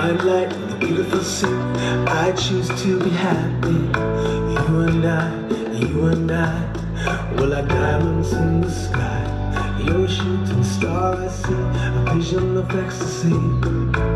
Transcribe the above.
bright light and the beautiful sea. I choose to be happy. You and I, we're like diamonds in the sky. You're a shooting star, I see a vision of ecstasy.